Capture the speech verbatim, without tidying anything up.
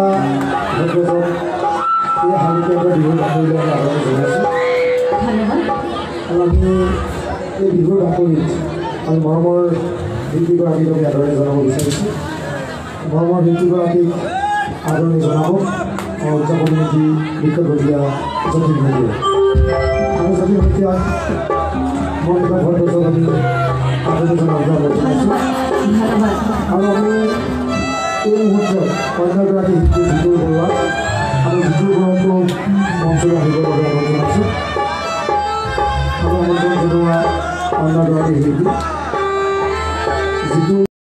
ভদ্ৰজন এই শালিকা বিহুৰ বাতৰিলৈ আমি আদৰণি জনাইছোঁ। আৰু আমি এই বিহুৰ বাতৰিত আমি মৰমৰ শিল্পীগৰাকীক আমি আদৰণি জনাব বিচাৰিছোঁ। মৰমৰ শিল্পীগৰাকীক আদৰণি জনাব উদযাপন নীতি বিশ্ববিদ্যা জতিন শইকীয়া। আমি জতিন শইকীয়াক মৰ্মিকা ভদ্ৰজন আমি আদৰণি জনাব বিচাৰিছোঁ। আৰু আমি এই মুহূৰ্তত অন্য এগৰাকী শিল্পী জিতুল বৰুৱাক আমি জিতুল বৰুৱাকো মঞ্চলৈ আহিবৰ বাবে আহ্বান জনাইছোঁ। আৰু আমন্ত্ৰণ জনোৱা অন্য এগৰাকী শিল্পী জিতুল